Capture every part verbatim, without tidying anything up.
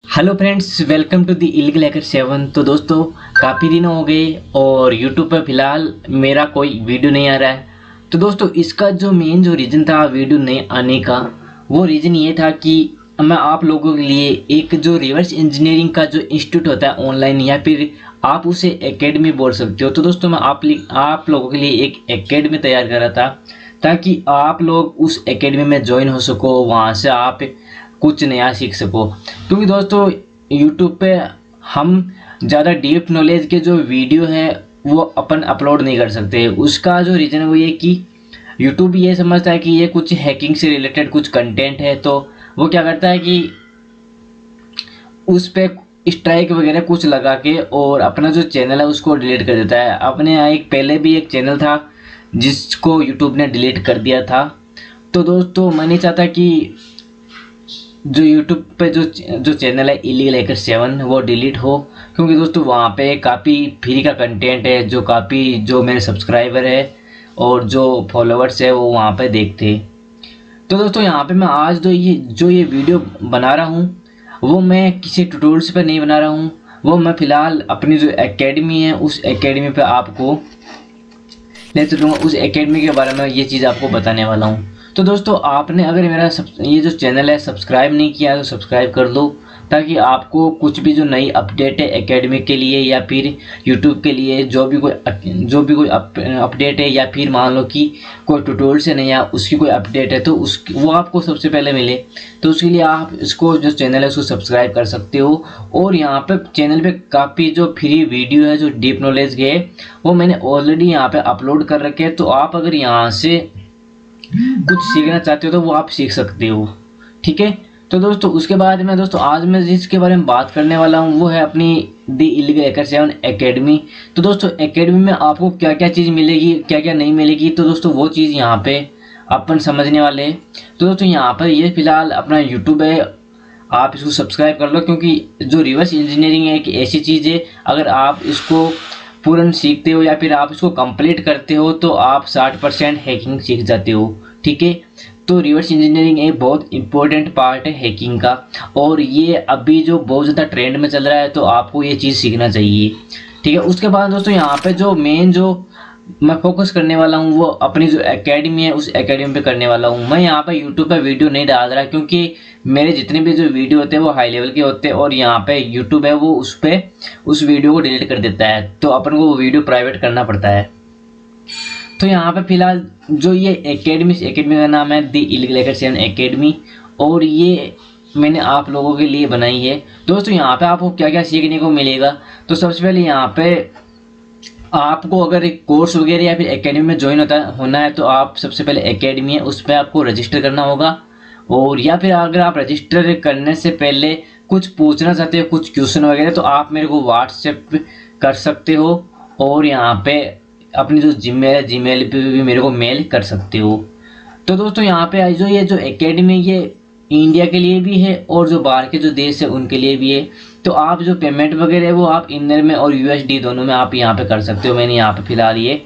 Hello friends, welcome to the illegal hacker seven. तो दोस्तों, काफ़ी दिन हो गए और यूट्यूब पर फिलहाल मेरा कोई वीडियो नहीं आ रहा है। तो दोस्तों, इसका जो मेन जो रीज़न था वीडियो नहीं आने का, वो रीज़न ये था कि मैं आप लोगों के लिए एक जो रिवर्स इंजीनियरिंग का जो इंस्टीट्यूट होता है ऑनलाइन, या फिर आप उसे एकेडमी बोल सकते हो। तो दोस्तों, मैं आप आप लोगों के लिए एक एकेडमी तैयार कर रहा था ताकि आप लोग उस एकेडमी में ज्वाइन हो सको, वहाँ से आप कुछ नया सीख सको। क्योंकि दोस्तों, यूट्यूब पे हम ज़्यादा डीप नॉलेज के जो वीडियो है वो अपन अपलोड नहीं कर सकते। उसका जो रीज़न है वो ये कि यूट्यूब ये समझता है कि ये कुछ हैकिंग से रिलेटेड कुछ कंटेंट है, तो वो क्या करता है कि उस पर स्ट्राइक वगैरह कुछ लगा के और अपना जो चैनल है उसको डिलीट कर देता है। अपने यहाँ एक पहले भी एक चैनल था जिसको यूट्यूब ने डिलीट कर दिया था। तो दोस्तों, मैं नहीं चाहता कि जो यूट्यूब पे जो जो चैनल है इलीगल हैकर सेवन वो डिलीट हो, क्योंकि दोस्तों वहाँ पे काफ़ी फ्री का कंटेंट है जो काफ़ी जो मेरे सब्सक्राइबर है और जो फॉलोअर्स है वो वहाँ पे देखते हैं। तो दोस्तों, यहाँ पे मैं आज जो ये जो ये वीडियो बना रहा हूँ वो मैं किसी ट्यूटोरियल्स पे नहीं बना रहा हूँ, वो मैं फ़िलहाल अपनी जो एकेडमी है उस एकेडमी पे आपको ले चलूँगा। उस एकेडमी के बारे में ये चीज़ आपको बताने वाला हूँ। तो दोस्तों, आपने अगर मेरा सब ये जो चैनल है सब्सक्राइब नहीं किया है तो सब्सक्राइब कर दो, ताकि आपको कुछ भी जो नई अपडेट है एकेडमी के लिए या फिर यूट्यूब के लिए जो भी कोई जो भी कोई अपडेट है, या फिर मान लो कि कोई ट्यूटोरियल से नया उसकी कोई अपडेट है तो उस वो आपको सबसे पहले मिले। तो उसके लिए आप इसको जो चैनल है उसको सब्सक्राइब कर सकते हो। और यहाँ पे चैनल पे काफ़ी जो फ्री वीडियो है जो डीप नॉलेज के वो मैंने ऑलरेडी यहाँ पे अपलोड कर रखे हैं। तो आप अगर यहाँ से कुछ सीखना चाहते हो तो वो आप सीख सकते हो, ठीक है। तो दोस्तों, उसके बाद में दोस्तों आज मैं जिसके बारे में बात करने वाला हूँ वो है अपनी the illegal hacker seven academy. तो दोस्तों, एकेडमी में आपको क्या क्या चीज़ मिलेगी, क्या क्या नहीं मिलेगी, तो दोस्तों वो चीज़ यहाँ पे अपन समझने वाले हैं। तो दोस्तों, यहाँ पर ये फिलहाल अपना यूट्यूब है, आप इसको सब्सक्राइब कर लो, क्योंकि जो रिवर्स इंजीनियरिंग है एक ऐसी चीज़ है, अगर आप इसको पूर्ण सीखते हो या फिर आप इसको कंप्लीट करते हो तो आप साठ परसेंट हैकिंग सीख जाते हो, ठीक है। तो रिवर्स इंजीनियरिंग एक बहुत इंपॉर्टेंट पार्ट है हैकिंग का, और ये अभी जो बहुत ज़्यादा ट्रेंड में चल रहा है, तो आपको ये चीज़ सीखना चाहिए, ठीक है। उसके बाद दोस्तों, यहाँ पे जो मेन जो मैं फोकस करने वाला हूँ वो अपनी जो एकेडमी है उस एकेडमी पे करने वाला हूँ। मैं यहाँ पे यूट्यूब पे वीडियो नहीं डाल रहा, क्योंकि मेरे जितने भी जो वीडियो होते हैं वो हाई लेवल के होते हैं, और यहाँ पे यूट्यूब है वो उस पर उस वीडियो को डिलीट कर देता है, तो अपन को वो वीडियो प्राइवेट करना पड़ता है। तो यहाँ पे फिलहाल जो ये एकेडमी एकेडमी का नाम है the illegal hacker seven academy, और ये मैंने आप लोगों के लिए बनाई है। दोस्तों, यहाँ पे आपको क्या क्या सीखने को मिलेगा, तो सबसे पहले यहाँ पे आपको अगर एक कोर्स वगैरह या फिर एकेडमी में ज्वाइन होता होना है तो आप सबसे पहले एकेडमी है उस पर आपको रजिस्टर करना होगा। और या फिर अगर आप रजिस्टर करने से पहले कुछ पूछना चाहते हो, कुछ क्वेश्चन वगैरह, तो आप मेरे को व्हाट्सएप कर सकते हो, और यहाँ पे अपनी जो जीमेल है जीमेल पे भी मेरे को मेल कर सकते हो। तो दोस्तों, यहाँ पे जो ये जो एकेडमी ये इंडिया के लिए भी है और जो बाहर के जो देश है उनके लिए भी है। तो आप जो पेमेंट वगैरह है वो आप इंडियन में और यूएसडी दोनों में आप यहाँ पे कर सकते हो। मैंने यहाँ पे फिलहाल ये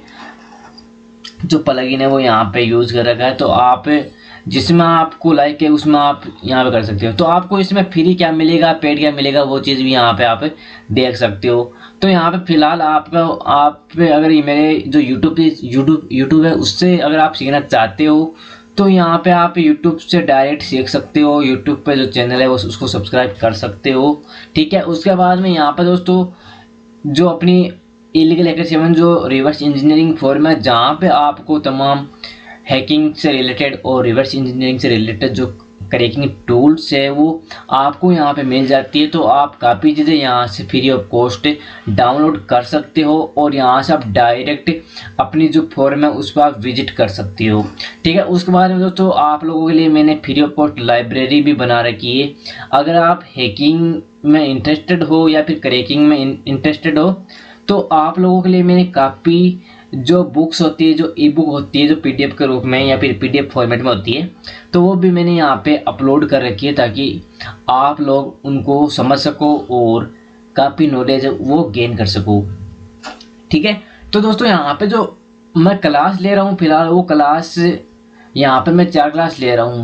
जो प्लगइन है वो यहाँ पे यूज़ कर रखा है, तो आप जिसमें आपको लाइक है उसमें आप यहाँ पे कर सकते हो। तो आपको इसमें फ्री क्या मिलेगा, पेड क्या मिलेगा, वो चीज़ भी यहाँ पे आप देख सकते हो। तो यहाँ पे फिलहाल आपका आप अगर ये मेरे जो यूट्यूब यूट्यूब यूट्यूब है उससे अगर आप सीखना चाहते हो तो यहाँ पे आप यूट्यूब से डायरेक्ट सीख सकते हो। यूट्यूब पे जो चैनल है वो उसको सब्सक्राइब कर सकते हो, ठीक है। उसके बाद में यहाँ पे दोस्तों जो अपनी इलीगल हैकर सेवन जो रिवर्स इंजीनियरिंग फोरम है, जहाँ पे आपको तमाम हैकिंग से रिलेटेड और रिवर्स इंजीनियरिंग से रिलेटेड जो क्रैकिंग टूल्स है वो आपको यहाँ पे मिल जाती है। तो आप काफ़ी चीज़ें यहाँ से फ्री ऑफ कॉस्ट डाउनलोड कर सकते हो, और यहाँ से आप डायरेक्ट अपनी जो फोरम है उस पर आप विजिट कर सकते हो, ठीक है। उसके बाद में दोस्तों आप लोगों के लिए मैंने फ्री ऑफ कॉस्ट लाइब्रेरी भी बना रखी है। अगर आप हैकिंग में इंटरेस्टेड हो या फिर क्रैकिंग में इंटरेस्टेड हो तो आप लोगों के लिए मैंने काफ़ी जो बुक्स होती है, जो ई बुक होती है, जो पीडीएफ के रूप में या फिर पीडीएफ फॉर्मेट में होती है, तो वो भी मैंने यहाँ पे अपलोड कर रखी है ताकि आप लोग उनको समझ सको और काफ़ी नॉलेज वो गेन कर सको, ठीक है। तो दोस्तों, यहाँ पे जो मैं क्लास ले रहा हूँ फिलहाल वो क्लास यहाँ पे मैं चार क्लास ले रहा हूँ।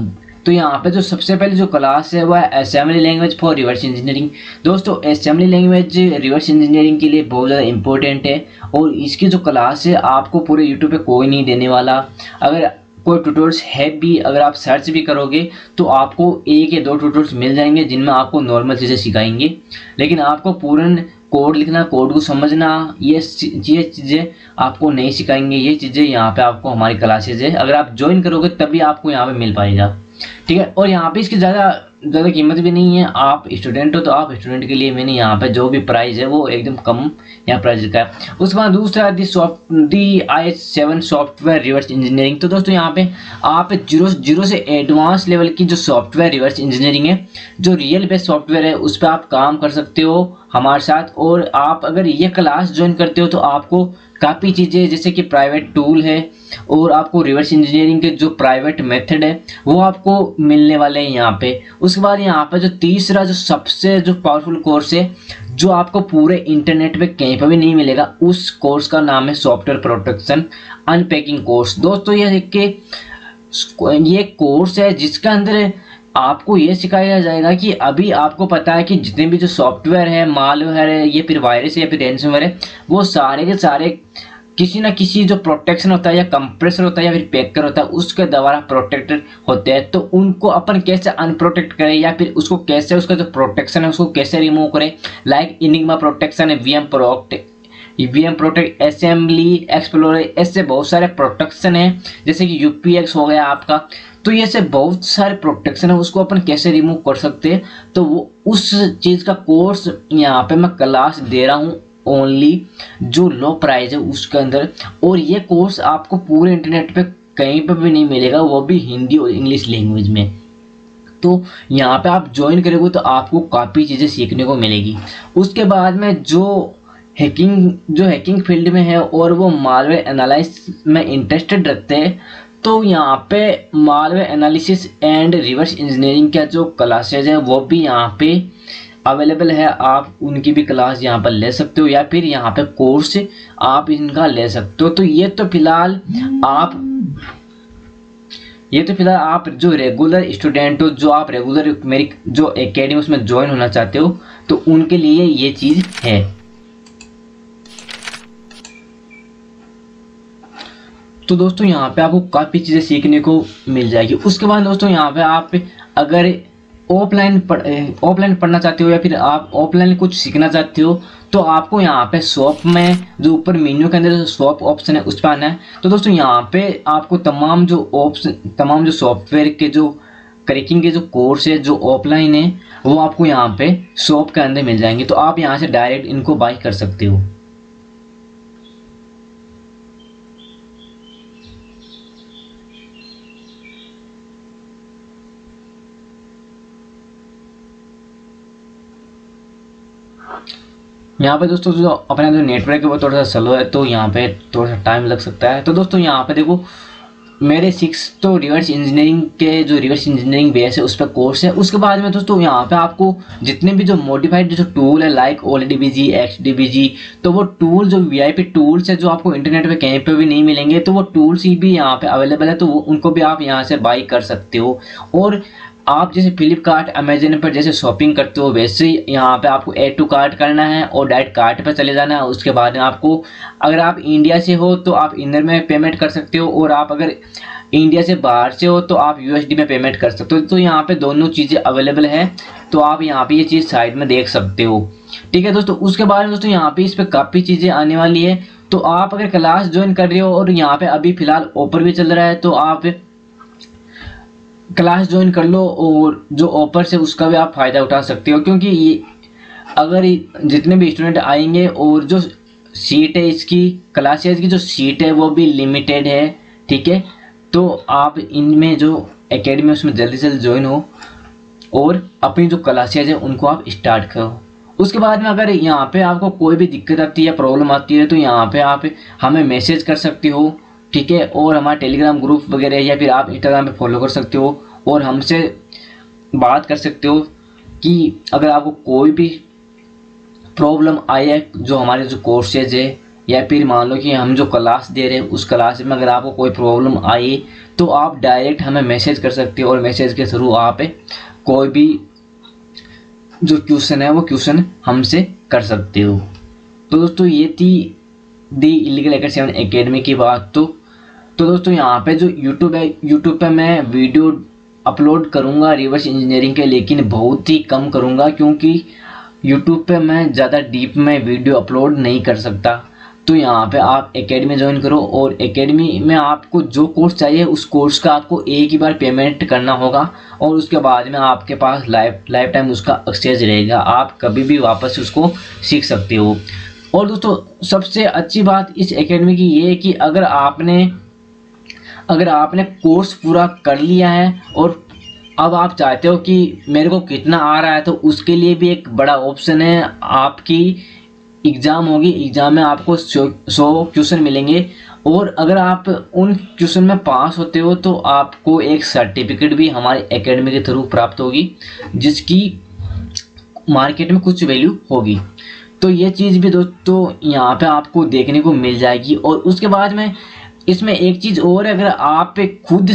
तो यहाँ पे जो सबसे पहले जो क्लास है वह assembly language for reverse engineering. दोस्तों असेंबली लैंग्वेज रिवर्स इंजीनियरिंग के लिए बहुत ज़्यादा इंपॉर्टेंट है और इसकी जो क्लास है आपको पूरे यूट्यूब पे कोई नहीं देने वाला। अगर कोई ट्यूटोरियल्स है भी, अगर आप सर्च भी करोगे तो आपको एक या दो ट्यूटोरियल्स मिल जाएंगे जिनमें आपको नॉर्मल चीज़ें सिखाएंगे, लेकिन आपको पूर्ण कोड लिखना, कोड को समझना, ये ये चीज़ें आपको नहीं सिखाएंगे। ये चीज़ें यहाँ पे आपको हमारी क्लासेज है, अगर आप ज्वाइन करोगे तभी आपको यहाँ पे मिल पाएगा, ठीक है। और यहाँ पे इसकी ज़्यादा ज़्यादा कीमत भी नहीं है। आप स्टूडेंट हो तो आप स्टूडेंट के लिए मैंने यहाँ पे जो भी प्राइस है वो एकदम कम यहाँ प्राइस का है। उसके बाद दूसरा the soft the I S seven software reverse engineering. तो दोस्तों यहाँ पे आप जीरो जीरो से एडवांस लेवल की जो सॉफ्टवेयर रिवर्स इंजीनियरिंग है, जो रियल बेस्ड सॉफ्टवेयर है, उस पर आप काम कर सकते हो हमारे साथ। और आप अगर ये क्लास ज्वाइन करते हो तो आपको काफ़ी चीज़ें जैसे कि प्राइवेट टूल है और आपको रिवर्स इंजीनियरिंग के जो प्राइवेट मेथड है वो आपको मिलने वाले हैं यहाँ पे। उसके बाद यहाँ पे जो तीसरा जो सबसे जो पावरफुल कोर्स है जो आपको पूरे इंटरनेट पे कहीं पर भी नहीं मिलेगा, उस कोर्स का नाम है सॉफ्टवेयर प्रोटेक्शन अनपैकिंग कोर्स। दोस्तों ये एक ये कोर्स है जिसका अंदर आपको ये सिखाया जाएगा कि अभी आपको पता है कि जितने भी जो सॉफ्टवेयर है, मालवेयर है, ये फिर वायरस है या फिर रैंसमवेयर है, वो सारे के सारे किसी ना किसी जो प्रोटेक्शन होता है या कंप्रेसर होता है या फिर पैकर होता है उसके द्वारा प्रोटेक्टेड होते हैं। तो उनको अपन कैसे अनप्रोटेक्ट करें या फिर उसको कैसे, उसका जो प्रोटेक्शन है उसको कैसे रिमूव करें। लाइक इनिग्मा प्रोटेक्शन है, VM protect VM protect, assembly explorer, ऐसे बहुत सारे प्रोटेक्शन है, जैसे कि यूपीएक्स हो गया आपका। तो ये से बहुत सारे प्रोटेक्शन है, उसको अपन कैसे रिमूव कर सकते हैं। तो वो उस चीज़ का कोर्स यहाँ पे मैं क्लास दे रहा हूँ ओनली जो लो प्राइस है उसके अंदर। और ये कोर्स आपको पूरे इंटरनेट पे कहीं पर भी नहीं मिलेगा, वो भी हिंदी और इंग्लिश लैंग्वेज में। तो यहाँ पे आप ज्वाइन करोगे तो आपको काफ़ी चीज़ें सीखने को मिलेगी। उसके बाद में जो हैकिंग जो हैकिंग फील्ड में है और वो मालवेयर एनालिसिस में इंटरेस्टेड रखते हैं, तो यहाँ पे malware analysis and reverse engineering का जो क्लासेज है वो भी यहाँ पे अवेलेबल है। आप उनकी भी क्लास यहाँ पर ले सकते हो या फिर यहाँ पे कोर्स आप इनका ले सकते हो। तो ये तो फिलहाल आप ये तो फिलहाल आप जो रेगुलर स्टूडेंट हो, जो आप रेगुलर मेरी जो एकेडमी उसमें ज्वाइन होना चाहते हो, तो उनके लिए ये चीज़ है। तो दोस्तों यहाँ पे आपको काफ़ी चीज़ें सीखने को मिल जाएगी। उसके बाद दोस्तों यहाँ पे आप अगर ऑफलाइन पढ़ ऑफलाइन पढ़ना चाहते हो या फिर आप ऑफलाइन कुछ सीखना चाहते हो, तो आपको यहाँ पे शॉप में जो ऊपर मेन्यू के अंदर जो शॉप ऑप्शन है उस पर आना है। तो दोस्तों यहाँ पे आपको तमाम जो ऑप्शन तमाम जो सॉफ्टवेयर के जो क्रैकिंग के जो कोर्स है जो ऑफलाइन है वो आपको यहाँ पे शॉप के अंदर मिल जाएंगे। तो आप यहाँ से डायरेक्ट इनको बाय कर सकते हो। यहाँ पे दोस्तों जो अपना जो नेटवर्क है वो थोड़ा सा स्लो है, तो यहाँ पे थोड़ा सा टाइम लग सकता है। तो दोस्तों यहाँ पे देखो मेरे सिक्स तो रिवर्स इंजीनियरिंग के जो रिवर्स इंजीनियरिंग बेस है उस पर कोर्स है। उसके बाद में दोस्तों यहाँ पे आपको जितने भी जो मॉडिफाइड जो टूल है like Olly D B G, X D B G, तो वो टूल जो वी आई पी टूल्स है जो आपको इंटरनेट पे कहीं पे भी नहीं मिलेंगे, तो वो टूल्स ही भी यहाँ पे अवेलेबल है। तो वो उनको भी आप यहाँ से बाई कर सकते हो। और आप जैसे फ्लिपकार्ट अमेजन पर जैसे शॉपिंग करते हो वैसे ही यहाँ पे आपको ऐड टू कार्ट करना है और डायरेक्ट कार्ट पर चले जाना है। उसके बाद में आपको अगर आप इंडिया से हो तो आप इंदर में पेमेंट कर सकते हो, और आप अगर इंडिया से बाहर से हो तो आप यू एस डी में पेमेंट कर सकते हो। तो यहाँ पे दोनों चीज़ें अवेलेबल है, तो आप यहाँ पे ये चीज़ साइड में देख सकते हो। ठीक है दोस्तों। उसके बाद में दोस्तों यहाँ पे इस पर काफ़ी चीज़ें आने वाली है। तो आप अगर क्लास ज्वाइन कर रहे हो और यहाँ पे अभी फिलहाल ऑफर भी चल रहा है, तो आप क्लास ज्वाइन कर लो और जो ऑफर से उसका भी आप फ़ायदा उठा सकते हो। क्योंकि ये अगर जितने भी स्टूडेंट आएंगे और जो सीट है इसकी क्लासेज की जो सीट है वो भी लिमिटेड है, ठीक है। तो आप इनमें जो एकेडमी उसमें जल्दी से जल्दी ज्वाइन हो और अपनी जो क्लासेज है उनको आप स्टार्ट करो। उसके बाद में अगर यहाँ पे आपको कोई भी दिक्कत आती है, प्रॉब्लम आती है, तो यहाँ पे आप हमें मैसेज कर सकते हो, ठीक है। और हमारा टेलीग्राम ग्रुप वगैरह या फिर आप इंस्टाग्राम पे फॉलो कर सकते हो और हमसे बात कर सकते हो कि अगर आपको कोई भी प्रॉब्लम आई है जो हमारे जो कोर्सेज है, या फिर मान लो कि हम जो क्लास दे रहे हैं उस क्लास में अगर आपको कोई प्रॉब्लम आई तो आप डायरेक्ट हमें मैसेज कर सकते हो और मैसेज के थ्रू आप कोई भी जो क्वेश्चन है वो क्वेश्चन हमसे कर सकते हो। तो दोस्तों ये थी the illegal hacker seven academy की बात। तो तो दोस्तों यहाँ पे जो यूट्यूब है, यूट्यूब पे मैं वीडियो अपलोड करूँगा रिवर्स इंजीनियरिंग के, लेकिन बहुत ही कम करूँगा क्योंकि यूट्यूब पे मैं ज़्यादा डीप में वीडियो अपलोड नहीं कर सकता। तो यहाँ पे आप एकेडमी ज्वाइन करो और एकेडमी में आपको जो कोर्स चाहिए उस कोर्स का आपको एक ही बार पेमेंट करना होगा और उसके बाद में आपके पास लाइफ लाइफ टाइम उसका एक्सेस रहेगा, आप कभी भी वापस उसको सीख सकते हो। और दोस्तों सबसे अच्छी बात इस एकेडमी की ये है कि अगर आपने अगर आपने कोर्स पूरा कर लिया है और अब आप चाहते हो कि मेरे को कितना आ रहा है, तो उसके लिए भी एक बड़ा ऑप्शन है। आपकी एग्ज़ाम होगी, एग्ज़ाम में आपको सौ क्वेश्चन मिलेंगे और अगर आप उन क्वेश्चन में पास होते हो तो आपको एक सर्टिफिकेट भी हमारे एकेडमी के थ्रू प्राप्त होगी, जिसकी मार्केट में कुछ वैल्यू होगी। तो ये चीज़ भी दोस्तों यहाँ पे आपको देखने को मिल जाएगी। और उसके बाद में इसमें एक चीज़ और है, अगर आप खुद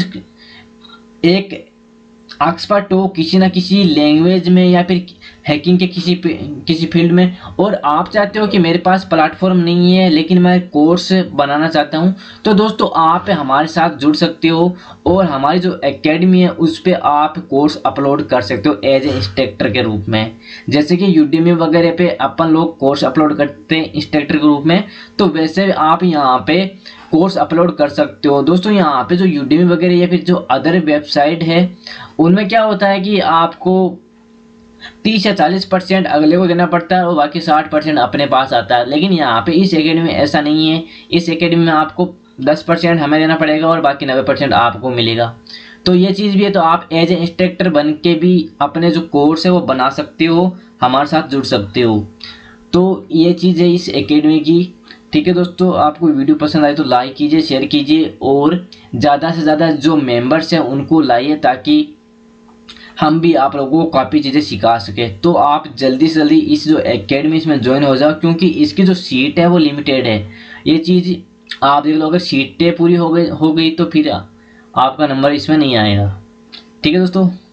एक एक्सपर्ट हो किसी ना किसी लैंग्वेज में या फिर हैकिंग के किसी किसी फील्ड में और आप चाहते हो कि मेरे पास प्लेटफॉर्म नहीं है लेकिन मैं कोर्स बनाना चाहता हूं, तो दोस्तों आप हमारे साथ जुड़ सकते हो और हमारी जो एकेडमी है उस पर आप कोर्स अपलोड कर सकते हो एज ए इंस्ट्रक्टर के रूप में। जैसे कि यूडेमी वगैरह पे अपन लोग कोर्स अपलोड करते हैं इंस्ट्रक्टर के रूप में, तो वैसे आप यहाँ पे कोर्स अपलोड कर सकते हो। दोस्तों यहाँ पे जो यूडेमी वगैरह या फिर जो अदर वेबसाइट है उनमें क्या होता है कि आपको तीस या चालीस परसेंट अगले को देना पड़ता है और बाकी साठ परसेंट अपने पास आता है, लेकिन यहाँ पे इस एकेडमी में ऐसा नहीं है। इस एकेडमी में आपको दस परसेंट हमें देना पड़ेगा और बाकी नब्बे परसेंट आपको मिलेगा। तो ये चीज़ भी है, तो आप एज ए इंस्ट्रक्टर बन के भी अपने जो कोर्स है वो बना सकते हो, हमारे साथ जुड़ सकते हो। तो ये चीज़ है इस एकेडमी की। ठीक है दोस्तों, आपको वीडियो पसंद आए तो लाइक कीजिए, शेयर कीजिए और ज़्यादा से ज़्यादा जो मेंबर्स हैं उनको लाइए ताकि हम भी आप लोगों को काफ़ी चीज़ें सिखा सके। तो आप जल्दी से जल्दी इस जो एकेडमी इसमें ज्वाइन हो जाओ क्योंकि इसकी जो सीट है वो लिमिटेड है। ये चीज़ आप देख लो, अगर सीटें पूरी हो गई हो गई तो फिर आपका नंबर इसमें नहीं आएगा। ठीक है दोस्तों।